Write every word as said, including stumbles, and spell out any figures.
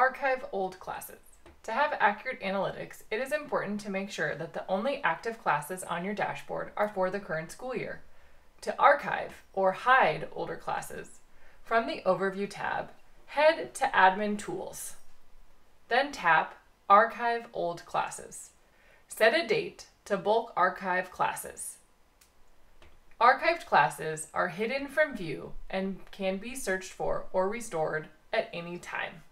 Archive old classes. To have accurate analytics, it is important to make sure that the only active classes on your dashboard are for the current school year. To archive or hide older classes, from the Overview tab, head to Admin Tools. Then tap Archive Old Classes. Set a date to bulk archive classes. Archived classes are hidden from view and can be searched for or restored at any time.